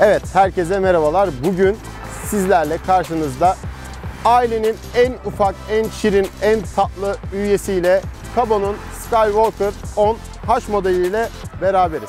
Evet, herkese merhabalar. Bugün sizlerle karşınızda ailenin en ufak, en şirin, en tatlı üyesiyle Kabo'nun Skywalker 10 H modeliyle beraberiz.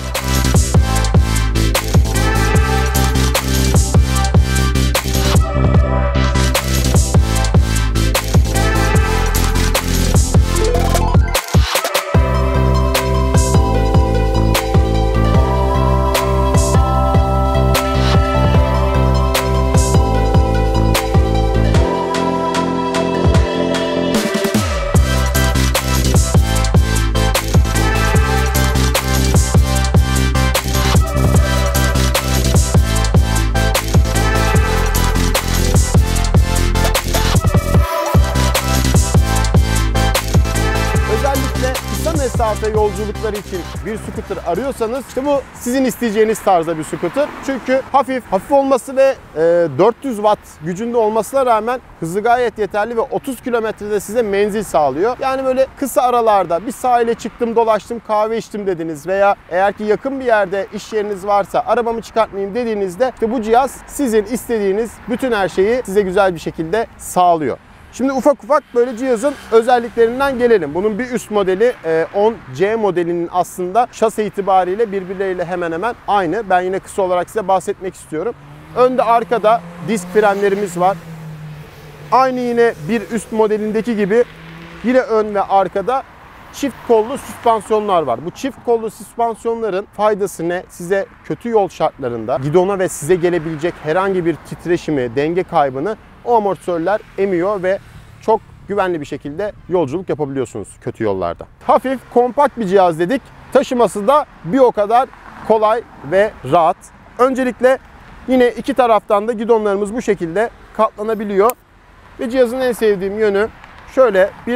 Mesafe yolculukları için bir scooter arıyorsanız işte bu sizin isteyeceğiniz tarzda bir scooter. Çünkü hafif olması ve 400 watt gücünde olmasına rağmen hızı gayet yeterli ve 30 kilometrede size menzil sağlıyor. Yani böyle kısa aralarda bir sahile çıktım, dolaştım, kahve içtim dediniz veya eğer ki yakın bir yerde iş yeriniz varsa arabamı çıkartmayayım dediğinizde işte bu cihaz sizin istediğiniz bütün her şeyi size güzel bir şekilde sağlıyor. Şimdi ufak ufak böyle cihazın özelliklerinden gelelim. Bunun bir üst modeli 10C modelinin aslında şase itibariyle birbirleriyle hemen hemen aynı. Ben yine kısa olarak size bahsetmek istiyorum. Önde arkada disk frenlerimiz var. Aynı yine bir üst modelindeki gibi yine ön ve arkada çift kollu süspansiyonlar var. Bu çift kollu süspansiyonların faydası ne? Size kötü yol şartlarında gidona ve size gelebilecek herhangi bir titreşimi, denge kaybını o amortisörler emiyor ve çok güvenli bir şekilde yolculuk yapabiliyorsunuz kötü yollarda. Hafif, kompakt bir cihaz dedik. Taşıması da bir o kadar kolay ve rahat. Öncelikle yine iki taraftan da gidonlarımız bu şekilde katlanabiliyor. Ve cihazın en sevdiğim yönü şöyle bir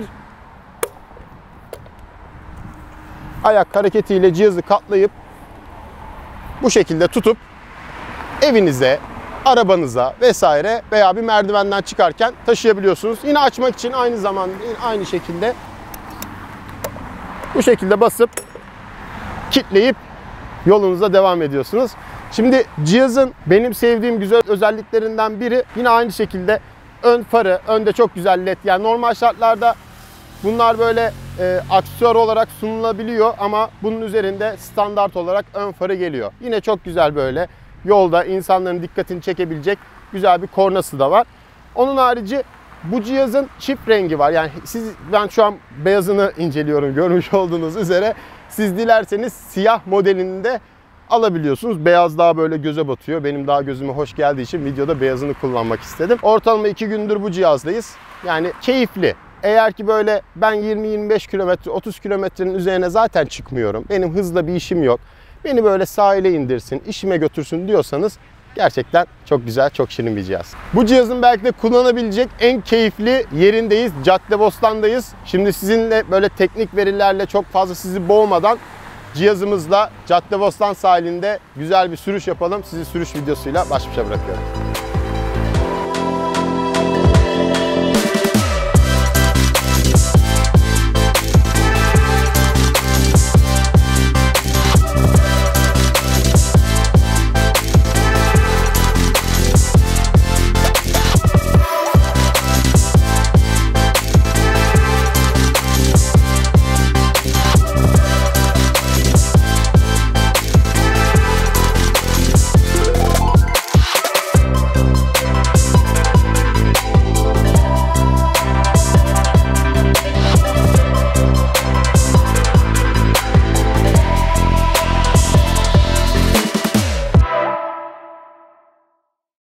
ayak hareketiyle cihazı katlayıp bu şekilde tutup evinize, arabanıza vesaire veya bir merdivenden çıkarken taşıyabiliyorsunuz. Yine açmak için aynı zamanda aynı şekilde bu şekilde basıp kilitleyip yolunuza devam ediyorsunuz. Şimdi cihazın benim sevdiğim güzel özelliklerinden biri yine aynı şekilde ön farı. Önde çok güzel led. Yani normal şartlarda bunlar böyle aksesuar olarak sunulabiliyor ama bunun üzerinde standart olarak ön farı geliyor. Yine çok güzel böyle yolda insanların dikkatini çekebilecek güzel bir kornası da var. Onun harici bu cihazın çift rengi var. Yani ben şu an beyazını inceliyorum görmüş olduğunuz üzere. Siz dilerseniz siyah modelini de alabiliyorsunuz. Beyaz daha böyle göze batıyor. Benim daha gözüme hoş geldiği için videoda beyazını kullanmak istedim. Ortalama 2 gündür bu cihazdayız. Yani keyifli. Eğer ki böyle ben 20-25 kilometre, 30 kilometrenin üzerine zaten çıkmıyorum. Benim hızla bir işim yok. Beni böyle sahile indirsin, işime götürsün diyorsanız gerçekten çok güzel, çok şirin bir cihaz. Bu cihazın belki de kullanabilecek en keyifli yerindeyiz. Caddebostan'dayız. Şimdi sizinle böyle teknik verilerle çok fazla sizi boğmadan cihazımızla Caddebostan sahilinde güzel bir sürüş yapalım. Sizi sürüş videosuyla baş başa bırakıyorum.